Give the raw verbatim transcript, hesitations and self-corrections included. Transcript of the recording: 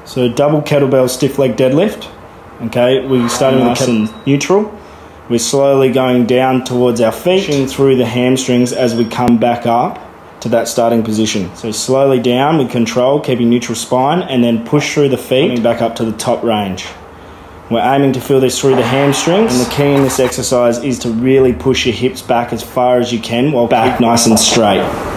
So double kettlebell stiff leg deadlift. Okay, we're starting nice with the kettle neutral. We're slowly going down towards our feet, pushing through the hamstrings as we come back up to that starting position. So slowly down with control, keeping neutral spine, and then push through the feet, coming back up to the top range. We're aiming to feel this through the hamstrings, and the key in this exercise is to really push your hips back as far as you can while back nice and straight.